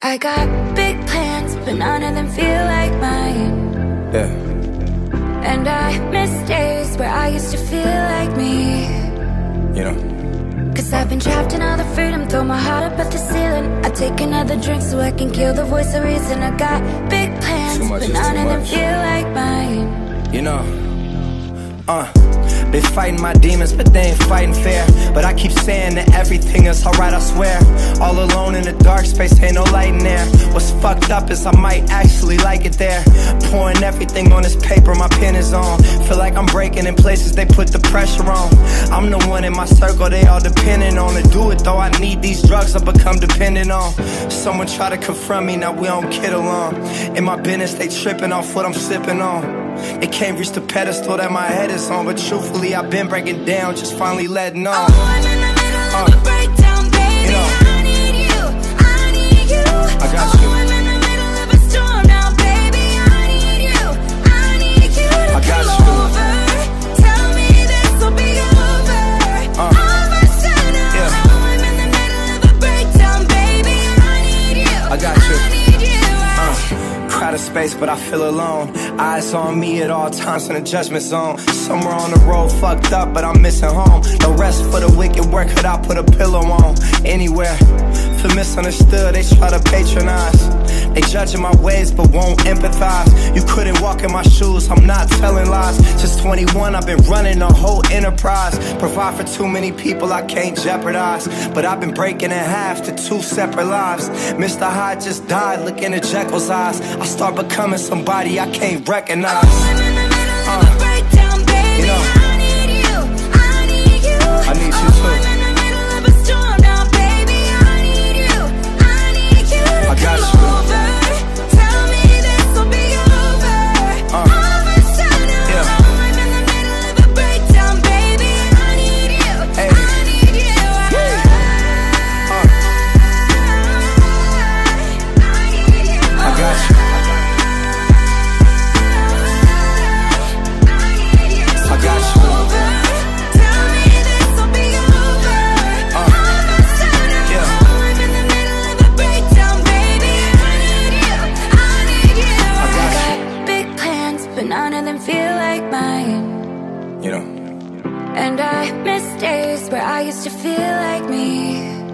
I got big plans, but none of them feel like mine. Yeah. And I miss days where I used to feel like me. You know, Cause I've been trapped in all the freedom, throw my heart up at the ceiling. I take another drink so I can kill the voice of reason. I got big plans, but none of them feel like mine. you know, been fighting my demons, but they ain't fighting fair. But I keep saying that everything is alright, I swear. All alone in the dark space, ain't no light in there. What's fucked up is I might actually like it there. Pouring everything on this paper, my pen is on. Feel like I'm breaking in places they put the pressure on. I'm the one in my circle they all depending on. To do it though, I need these drugs I become dependent on. Someone try to confront me, now we don't get along. In my business, they tripping off what I'm sipping on. They can't reach the pedestal that my head is on. But truthfully, I've been breaking down, just finally letting on. Oh, I'm in the middle of a breakdown, baby. You know, I need you, I need you. I got oh, you. I'm in the middle of a storm now, baby. I need you, I need you to I got come you. over. Tell me this will be over. All of a sudden, Yeah. oh, I'm in the middle of a breakdown, baby. I need you, I got you. I need you. Crowded space, but I feel alone. Eyes on me at all times in the judgment zone. Somewhere on the road, fucked up, but I'm missing home. No rest for the wicked, where could I put a pillow on? Anywhere. Feel misunderstood, they try to patronize. They judging my ways, but won't empathize. You couldn't walk in my shoes, I'm not telling lies. Since 21, I've been running a whole enterprise. Provide for too many people I can't jeopardize. But I've been breaking in half to two separate lives. Mr. Hyde just died, looking at Jekyll's eyes. I start becoming somebody I can't recognize. Oh, I'm in the middle of a breakdown, baby. You know, I need you, I need you. I need you oh, too. I'm in the middle of a storm now, baby. I need you, I need you to I got come you. over. Tell me this will be over. All of a sudden, Yeah. oh, I'm in the middle of a breakdown, baby. I need you, Hey. I need you. I got you. I got you. Tell me this will be over. All of a sudden, Yeah. oh, I'm in the middle of a breakdown, baby. I need you, I need you. I got got big plans, but none of them feel like mine. You know, And I miss days where I used to feel like me.